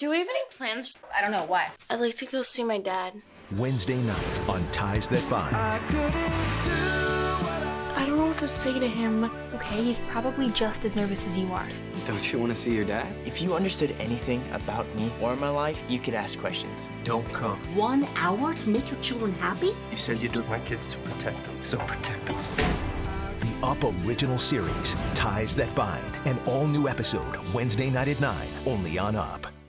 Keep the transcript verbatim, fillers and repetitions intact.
Do we have any plans? I don't know, what? I'd like to go see my dad. Wednesday night on Ties That Bind. I don't know what to say to him. Okay, he's probably just as nervous as you are. Don't you want to see your dad? If you understood anything about me or my life, you could ask questions. Don't come. One hour to make your children happy? You said you took my kids to protect them, so protect them. The Up original series, Ties That Bind. An all-new episode Wednesday night at nine, only on Up.